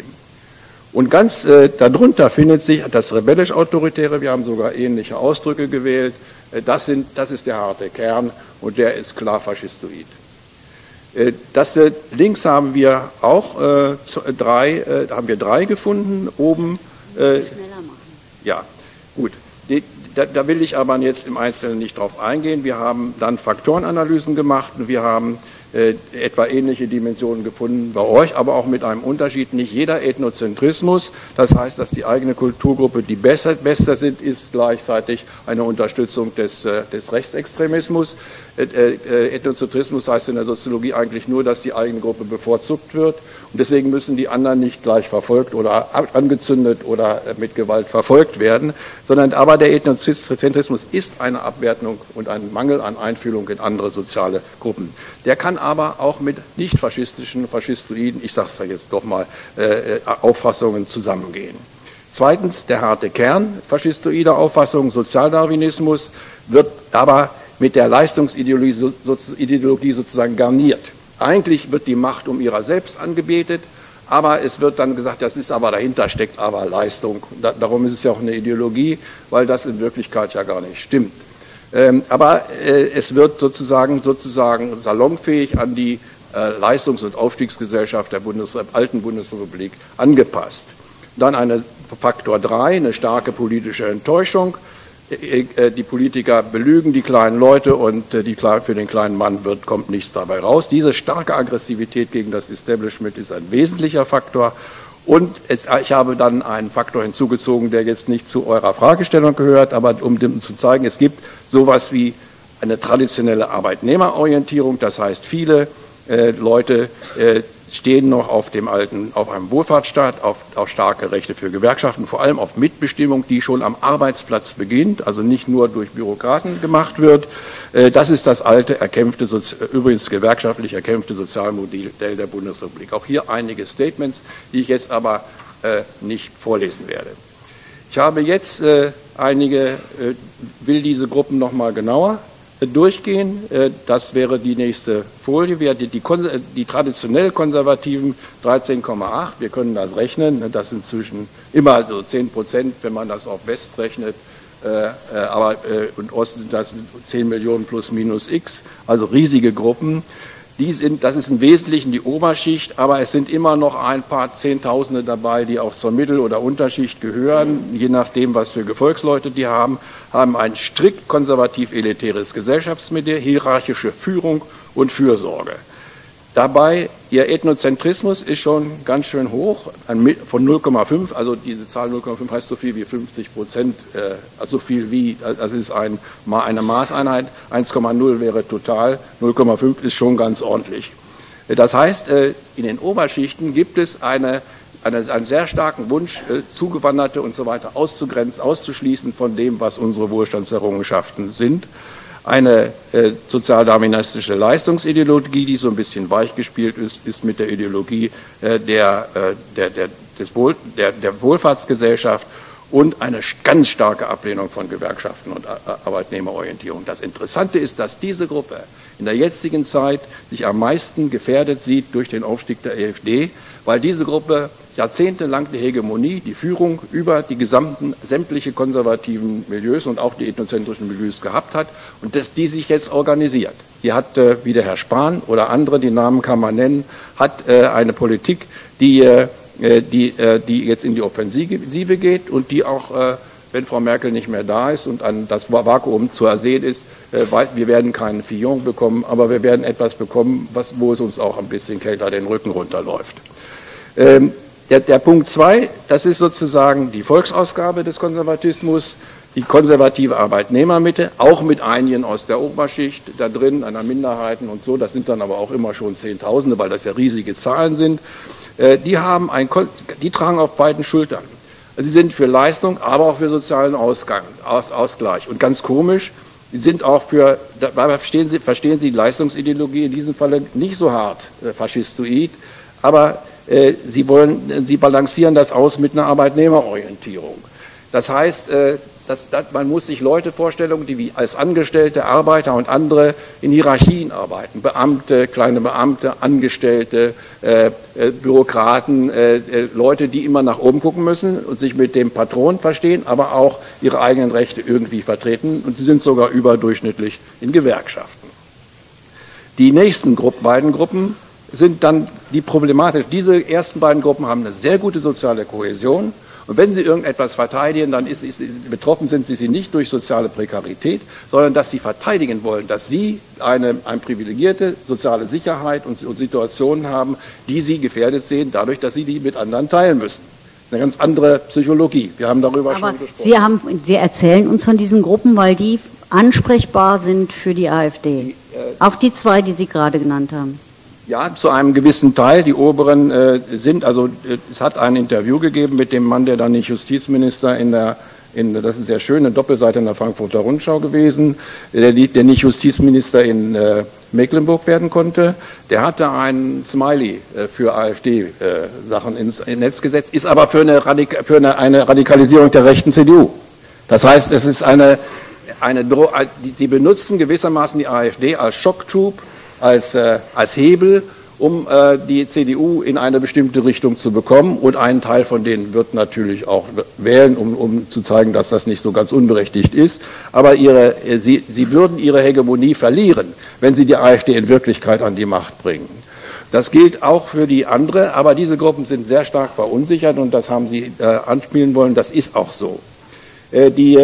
Und ganz äh, darunter findet sich das rebellisch-autoritäre, wir haben sogar ähnliche Ausdrücke gewählt, äh, das, sind, das ist der harte Kern und der ist klar faschistoid. Äh, das, äh, links haben wir auch äh, drei, äh, haben wir drei gefunden, oben. Äh,
schneller machen.
Ja, gut. Die, da, da will ich aber jetzt im Einzelnen nicht drauf eingehen. Wir haben dann Faktorenanalysen gemacht und wir haben äh, etwa ähnliche Dimensionen gefunden bei euch, aber auch mit einem Unterschied. Nicht jeder Ethnozentrismus, das heißt, dass die eigene Kulturgruppe die besser, besser sind, ist gleichzeitig eine Unterstützung des, äh, des Rechtsextremismus. Äh, äh, Ethnozentrismus heißt in der Soziologie eigentlich nur, dass die eigene Gruppe bevorzugt wird und deswegen müssen die anderen nicht gleich verfolgt oder angezündet oder äh, mit Gewalt verfolgt werden, sondern aber der Ethnozentrismus ist eine Abwertung und ein Mangel an Einfühlung in andere soziale Gruppen. Der kann aber auch mit nicht faschistischen, faschistoiden, ich sage es ja jetzt doch mal, äh, Auffassungen zusammengehen. Zweitens, der harte Kern faschistoider Auffassungen, Sozialdarwinismus, wird aber mit der Leistungsideologie so, so, Ideologie sozusagen garniert. Eigentlich wird die Macht um ihrer selbst angebetet, aber es wird dann gesagt, das ist aber, dahinter steckt aber Leistung. Da, darum ist es ja auch eine Ideologie, weil das in Wirklichkeit ja gar nicht stimmt. Ähm, aber äh, es wird sozusagen, sozusagen salonfähig an die äh, Leistungs- und Aufstiegsgesellschaft der Bundes alten Bundesrepublik angepasst. Dann eine Faktor drei, eine starke politische Enttäuschung. Die Politiker belügen die kleinen Leute und die, für den kleinen Mann wird, kommt nichts dabei raus. Diese starke Aggressivität gegen das Establishment ist ein wesentlicher Faktor. Und es, ich habe dann einen Faktor hinzugezogen, der jetzt nicht zu eurer Fragestellung gehört, aber um dem zu zeigen, es gibt sowas wie eine traditionelle Arbeitnehmerorientierung. Das heißt, viele äh, Leute äh, stehen noch auf dem alten, auf einem Wohlfahrtsstaat, auf, auf starke Rechte für Gewerkschaften, vor allem auf Mitbestimmung, die schon am Arbeitsplatz beginnt, also nicht nur durch Bürokraten gemacht wird. Das ist das alte, erkämpfte, übrigens gewerkschaftlich erkämpfte Sozialmodell der Bundesrepublik. Auch hier einige Statements, die ich jetzt aber äh, nicht vorlesen werde. Ich habe jetzt äh, einige, äh, will diese Gruppen noch mal genauer durchgehen. Das wäre die nächste Folie. Wir die, die, die traditionell Konservativen dreizehn Komma acht. Wir können das rechnen. Das sind zwischen immer so zehn Prozent, wenn man das auf West rechnet. Äh, aber äh, und Osten sind das zehn Millionen plus minus X. Also riesige Gruppen. Die sind, das ist im Wesentlichen die Oberschicht, aber es sind immer noch ein paar Zehntausende dabei, die auch zur Mittel- oder Unterschicht gehören, je nachdem, was für Gefolgsleute die haben, haben ein strikt konservativ-elitäres Gesellschaftsmodell, hierarchische Führung und Fürsorge. Dabei, ihr Ethnozentrismus ist schon ganz schön hoch, von null Komma fünf, also diese Zahl null Komma fünf heißt so viel wie fünfzig Prozent, also so viel wie, das ist ein, eine Maßeinheit, eins Komma null wäre total, null Komma fünf ist schon ganz ordentlich. Das heißt, in den Oberschichten gibt es eine, eine, einen sehr starken Wunsch, Zugewanderte und so weiter auszugrenzen, auszuschließen von dem, was unsere Wohlstandserrungenschaften sind. Eine äh, sozialdarwinistische Leistungsideologie, die so ein bisschen weichgespielt ist, ist mit der Ideologie äh, der, äh, der, der, des Wohl, der, der Wohlfahrtsgesellschaft und eine ganz starke Ablehnung von Gewerkschaften und Arbeitnehmerorientierung. Das Interessante ist, dass diese Gruppe in der jetzigen Zeit sich am meisten gefährdet sieht durch den Aufstieg der A f D, weil diese Gruppe jahrzehntelang die Hegemonie, die Führung über die gesamten, sämtliche konservativen Milieus und auch die ethnozentrischen Milieus gehabt hat und dass die sich jetzt organisiert. Sie hat, äh, wie der Herr Spahn oder andere, die Namen kann man nennen, hat äh, eine Politik, die, äh, die, äh, die jetzt in die Offensive geht und die auch, äh, wenn Frau Merkel nicht mehr da ist und an das Vakuum zu ersehen ist, äh, wir werden keinen Fillon bekommen, aber wir werden etwas bekommen, was, wo es uns auch ein bisschen kälter den Rücken runterläuft. Ähm, Der, der Punkt zwei, das ist sozusagen die Volksausgabe des Konservatismus, die konservative Arbeitnehmermitte, auch mit einigen aus der Oberschicht da drin, einer Minderheiten und so, das sind dann aber auch immer schon Zehntausende, weil das ja riesige Zahlen sind, äh, die, haben ein, die tragen auf beiden Schultern. Also sie sind für Leistung, aber auch für sozialen Ausgang, Aus, Ausgleich. Und ganz komisch, sie sind auch für, dabei verstehen sie, verstehen sie die Leistungsideologie in diesem Falle nicht so hart äh, faschistoid, aber Sie wollen, sie balancieren das aus mit einer Arbeitnehmerorientierung. Das heißt, Das, das, man muss sich Leute vorstellen, die wie als Angestellte, Arbeiter und andere in Hierarchien arbeiten. Beamte, kleine Beamte, Angestellte, äh, äh, Bürokraten, äh, äh, Leute, die immer nach oben gucken müssen und sich mit dem Patron verstehen, aber auch ihre eigenen Rechte irgendwie vertreten. Und sie sind sogar überdurchschnittlich in Gewerkschaften. Die nächsten Gruppen, beiden Gruppen sind dann die problematisch. Diese ersten beiden Gruppen haben eine sehr gute soziale Kohäsion. Und wenn sie irgendetwas verteidigen, dann ist, ist, betroffen sind sie, sie nicht durch soziale Prekarität, sondern dass sie verteidigen wollen, dass sie eine, eine privilegierte soziale Sicherheit und, und Situationen haben, die sie gefährdet sehen, dadurch, dass sie die mit anderen teilen müssen. Eine ganz andere Psychologie. Wir haben darüber
Aber
schon gesprochen.
Sie, haben, Sie erzählen uns von diesen Gruppen, weil die ansprechbar sind für die AfD. Die, äh, Auch die zwei, die Sie gerade genannt haben.
Ja, zu einem gewissen Teil. Die oberen äh, sind, also äh, es hat ein Interview gegeben mit dem Mann, der dann nicht Justizminister in der, in, das ist eine sehr schöne Doppelseite in der Frankfurter Rundschau gewesen, der, der nicht Justizminister in äh, Mecklenburg werden konnte. Der hatte einen Smiley äh, für AfD-Sachen äh, ins, ins Netz gesetzt, ist aber für, eine, Radik für eine, eine Radikalisierung der rechten C D U. Das heißt, es ist eine, eine Dro die, sie benutzen gewissermaßen die AfD als Schocktroop, Als, äh, als Hebel, um äh, die C D U in eine bestimmte Richtung zu bekommen. Und ein Teil von denen wird natürlich auch wählen, um, um zu zeigen, dass das nicht so ganz unberechtigt ist. Aber ihre, äh, sie, sie würden ihre Hegemonie verlieren, wenn sie die AfD in Wirklichkeit an die Macht bringen. Das gilt auch für die andere, aber diese Gruppen sind sehr stark verunsichert und das haben Sie äh, anspielen wollen. Das ist auch so. Äh, die,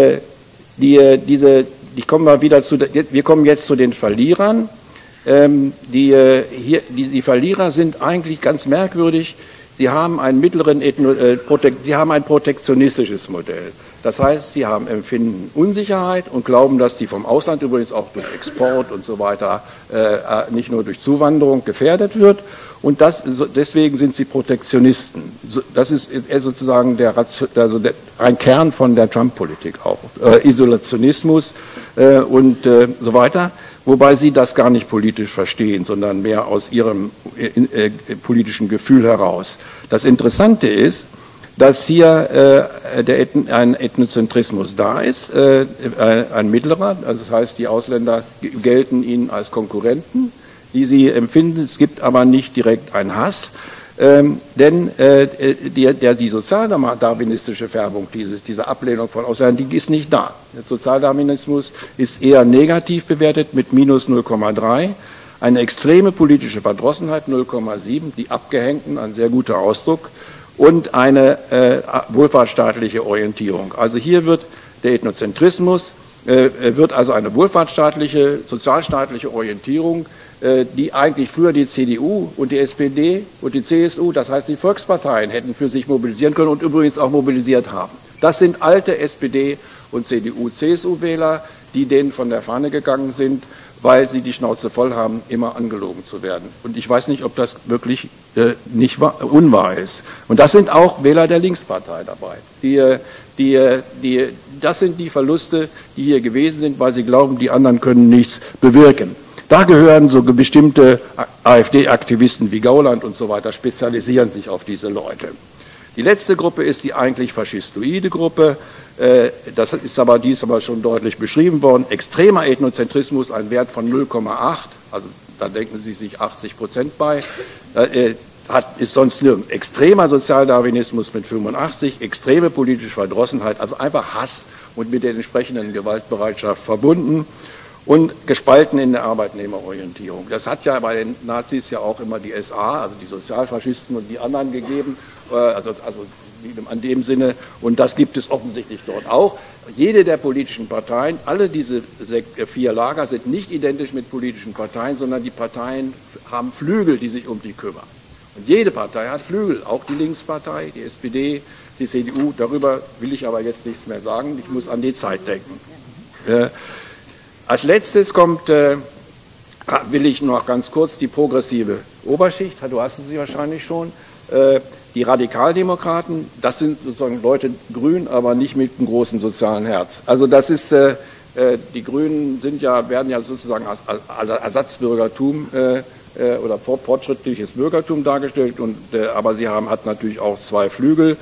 die, diese, die kommen wir wieder zu, wir kommen jetzt zu den Verlierern. Ähm, die, hier, die, die Verlierer sind eigentlich ganz merkwürdig. Sie haben, einen mittleren Ethno, äh, Protek, sie haben ein protektionistisches Modell. Das heißt, sie haben empfinden Unsicherheit und glauben, dass die vom Ausland übrigens auch durch Export und so weiter, äh, nicht nur durch Zuwanderung gefährdet wird. Und das, deswegen sind sie Protektionisten. Das ist sozusagen der, also der, ein Kern von der Trump-Politik auch. Äh, Isolationismus äh, und äh, so weiter. Wobei sie das gar nicht politisch verstehen, sondern mehr aus ihrem äh, äh, politischen Gefühl heraus. Das Interessante ist, dass hier äh, der Ethn ein Ethnozentrismus da ist, äh, ein mittlerer, also das heißt, die Ausländer gelten ihnen als Konkurrenten, die sie empfinden. Es gibt aber nicht direkt einen Hass, ähm, denn äh, die, der, die sozialdarwinistische Färbung, dieses, diese Ablehnung von Ausländern, die ist nicht da. Der Sozialdarwinismus ist eher negativ bewertet mit minus null Komma drei. Eine extreme politische Verdrossenheit null Komma sieben, die Abgehängten, ein sehr guter Ausdruck, und eine äh, wohlfahrtsstaatliche Orientierung. Also hier wird der Ethnozentrismus, äh, wird also eine wohlfahrtsstaatliche, sozialstaatliche Orientierung, äh, die eigentlich früher die C D U und die S P D und die C S U, das heißt die Volksparteien, hätten für sich mobilisieren können und übrigens auch mobilisiert haben. Das sind alte S P D und C D U, C S U-Wähler, die denen von der Fahne gegangen sind, weil sie die Schnauze voll haben, immer angelogen zu werden. Und ich weiß nicht, ob das wirklich äh, nicht wahr, unwahr ist. Und das sind auch Wähler der Linkspartei dabei. Die, die, die, das sind die Verluste, die hier gewesen sind, weil sie glauben, die anderen können nichts bewirken. Da gehören so bestimmte AfD-Aktivisten wie Gauland und so weiter, spezialisieren sich auf diese Leute. Die letzte Gruppe ist die eigentlich faschistoide Gruppe. Das ist aber, die ist aber schon deutlich beschrieben worden. Extremer Ethnozentrismus, ein Wert von null Komma acht, also da denken Sie sich achtzig Prozent bei, hat, ist sonst nirgends. Extremer Sozialdarwinismus mit fünfundachtzig, extreme politische Verdrossenheit, also einfach Hass und mit der entsprechenden Gewaltbereitschaft verbunden und gespalten in der Arbeitnehmerorientierung. Das hat ja bei den Nazis ja auch immer die S A, also die Sozialfaschisten und die anderen gegeben, also, also an dem Sinne, und das gibt es offensichtlich dort auch. Jede der politischen Parteien, alle diese vier Lager sind nicht identisch mit politischen Parteien, sondern die Parteien haben Flügel, die sich um die kümmern. Und jede Partei hat Flügel, auch die Linkspartei, die S P D, die C D U. Darüber will ich aber jetzt nichts mehr sagen, ich muss an die Zeit denken. Äh, als letztes kommt, äh, will ich noch ganz kurz die progressive Oberschicht, du hast sie wahrscheinlich schon, äh, die Radikaldemokraten, das sind sozusagen Leute grün, aber nicht mit einem großen sozialen Herz. Also das ist, äh, die Grünen sind ja, werden ja sozusagen als, als Ersatzbürgertum äh, äh, oder fortschrittliches Bürgertum dargestellt, und, äh, aber sie haben, hat natürlich auch zwei Flügel.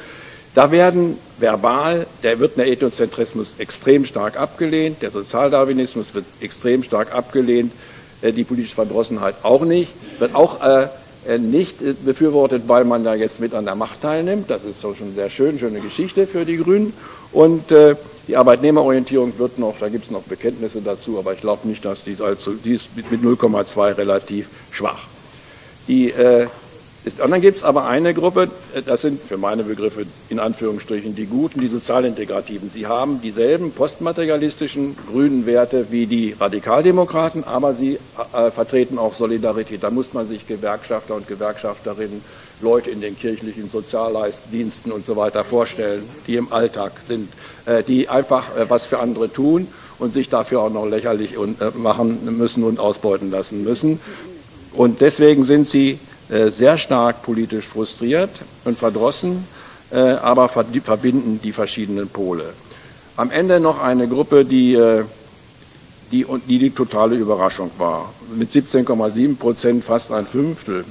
Da werden verbal, der wird der Ethnozentrismus extrem stark abgelehnt, der Sozialdarwinismus wird extrem stark abgelehnt, die politische Verdrossenheit auch nicht, wird auch äh, nicht befürwortet, weil man da jetzt mit an der Macht teilnimmt. Das ist so schon sehr schön, schöne Geschichte für die Grünen. Und äh, die Arbeitnehmerorientierung wird noch, da gibt es noch Bekenntnisse dazu, aber ich glaube nicht, dass die, allzu, die ist mit null Komma zwei relativ schwach. Die, äh, ist, und dann gibt es aber eine Gruppe, das sind für meine Begriffe in Anführungsstrichen die Guten, die Sozialintegrativen. Sie haben dieselben postmaterialistischen grünen Werte wie die Radikaldemokraten, aber sie äh, vertreten auch Solidarität. Da muss man sich Gewerkschafter und Gewerkschafterinnen, Leute in den kirchlichen Sozialdiensten und so weiter vorstellen, die im Alltag sind, äh, die einfach äh, was für andere tun und sich dafür auch noch lächerlich und, äh, machen müssen und ausbeuten lassen müssen. Und deswegen sind sie sehr stark politisch frustriert und verdrossen, aber verbinden die verschiedenen Pole. Am Ende noch eine Gruppe, die die, die, die totale Überraschung war. Mit siebzehn Komma sieben Prozent fast ein Fünftel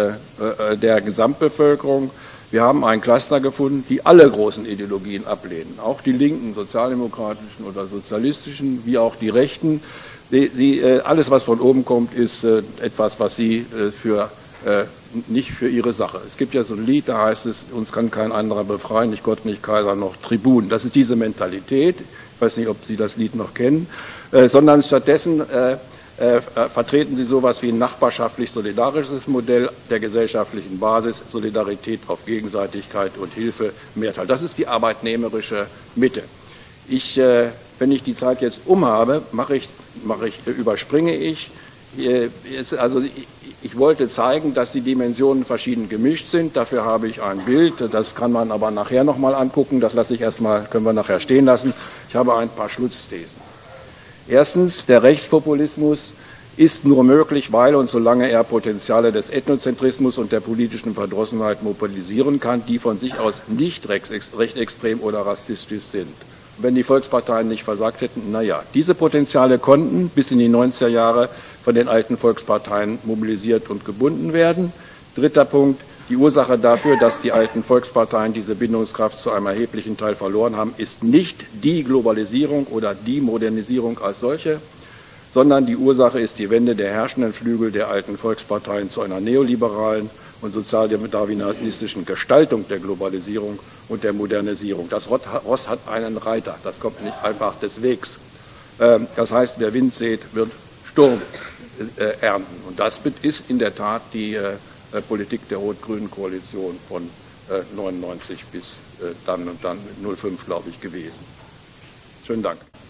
der Gesamtbevölkerung. Wir haben ein Cluster gefunden, die alle großen Ideologien ablehnen, auch die linken, sozialdemokratischen oder sozialistischen, wie auch die rechten. Sie, sie, alles, was von oben kommt, ist etwas, was sie für Äh, nicht für ihre Sache. Es gibt ja so ein Lied, da heißt es, uns kann kein anderer befreien, nicht Gott, nicht Kaiser, noch Tribun. Das ist diese Mentalität, ich weiß nicht, ob Sie das Lied noch kennen, äh, sondern stattdessen äh, äh, vertreten Sie sowas wie ein nachbarschaftlich-solidarisches Modell der gesellschaftlichen Basis, Solidarität auf Gegenseitigkeit und Hilfe, Mehrteil. Das ist die arbeitnehmerische Mitte. Ich, äh, wenn ich die Zeit jetzt um habe, mache ich, mache ich, überspringe ich, äh, ist, also ich, Ich wollte zeigen, dass die Dimensionen verschieden gemischt sind. Dafür habe ich ein Bild. Das kann man aber nachher noch mal angucken. Das lasse ich erstmal, können wir nachher stehen lassen. Ich habe ein paar Schlussthesen. Erstens, der Rechtspopulismus ist nur möglich, weil und solange er Potenziale des Ethnozentrismus und der politischen Verdrossenheit mobilisieren kann, die von sich aus nicht rechtsextrem oder rassistisch sind. Wenn die Volksparteien nicht versagt hätten, naja, diese Potenziale konnten bis in die neunziger Jahre von den alten Volksparteien mobilisiert und gebunden werden. Dritter Punkt, die Ursache dafür, dass die alten Volksparteien diese Bindungskraft zu einem erheblichen Teil verloren haben, ist nicht die Globalisierung oder die Modernisierung als solche, sondern die Ursache ist die Wende der herrschenden Flügel der alten Volksparteien zu einer neoliberalen und sozialdarwinistischen Gestaltung der Globalisierung und der Modernisierung. Das Ross hat einen Reiter, das kommt nicht einfach des Wegs. Das heißt, wer Wind sät, wird Sturm ernten. Und das ist in der Tat die Politik der rot-grünen Koalition von neunundneunzig bis dann und dann null fünf, glaube ich, gewesen. Schönen Dank.